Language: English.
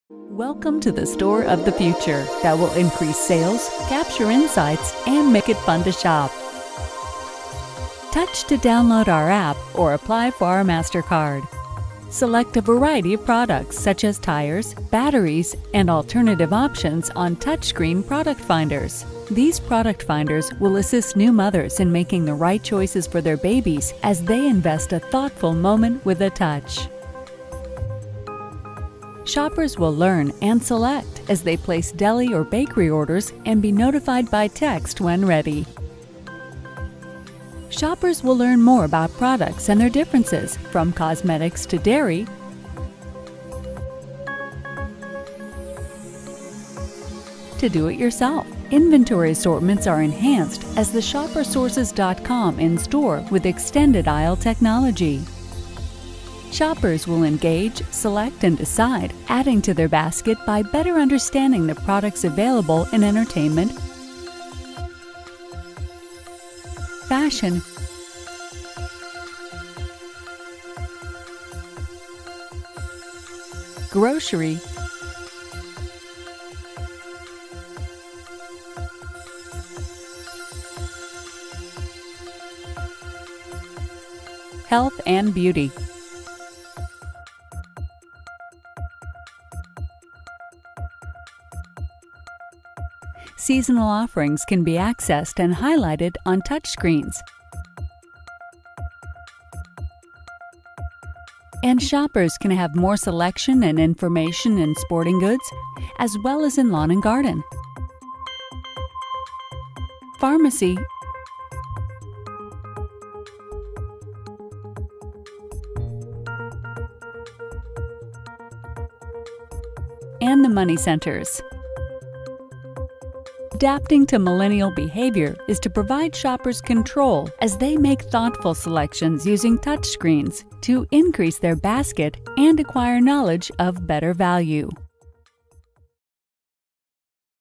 Welcome to the store of the future that will increase sales, capture insights, and make it fun to shop. Touch to download our app or apply for our MasterCard. Select a variety of products such as tires, batteries, and alternative options on touchscreen product finders. These product finders will assist new mothers in making the right choices for their babies as they invest a thoughtful moment with a touch. Shoppers will learn and select as they place deli or bakery orders and be notified by text when ready. Shoppers will learn more about products and their differences, from cosmetics to dairy, to do-it-yourself. Inventory assortments are enhanced as the shoppersources.com in-store with extended aisle technology. Shoppers will engage, select, and decide, adding to their basket by better understanding the products available in entertainment, fashion, grocery, health and beauty. Seasonal offerings can be accessed and highlighted on touchscreens. And shoppers can have more selection and information in sporting goods, as well as in lawn and garden, pharmacy, and the money centers. Adapting to millennial behavior is to provide shoppers control as they make thoughtful selections using touchscreens to increase their basket and acquire knowledge of better value.